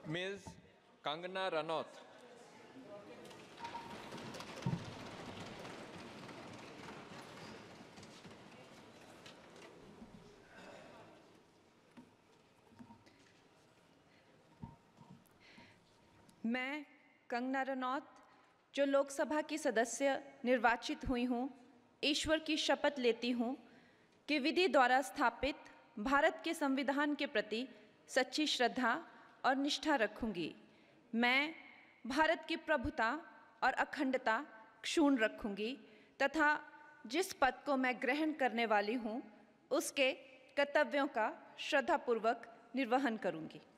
Ms. Kangana Ranaut. मैं कंगना रनौत, जो लोकसभा की सदस्य निर्वाचित हुई हूँ, ईश्वर की शपथ लेती हूँ कि विधि द्वारा स्थापित भारत के संविधान के प्रति सच्ची श्रद्धा और निष्ठा रखूँगी। मैं भारत की प्रभुता और अखंडता क्षुण्ण रखूँगी तथा जिस पद को मैं ग्रहण करने वाली हूँ, उसके कर्तव्यों का श्रद्धापूर्वक निर्वहन करूँगी।